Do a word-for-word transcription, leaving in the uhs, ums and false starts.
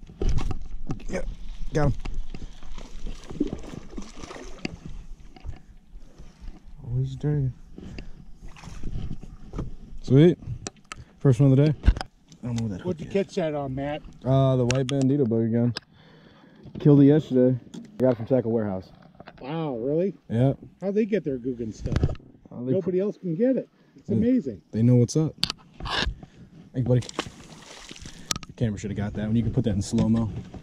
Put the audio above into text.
Yeah, got him. Always dragging. Sweet. First one of the day. I don't know what that. What'd you catch that on, Matt? Uh, the white BanditoBug again. Killed it yesterday. I got it from Tackle Warehouse. Wow, really? Yeah. How'd they get their Guggen stuff? Uh, they Nobody else can get it. It's they, amazing. They know what's up. Thanks, buddy. The camera should have got that one. You can put that in slow-mo.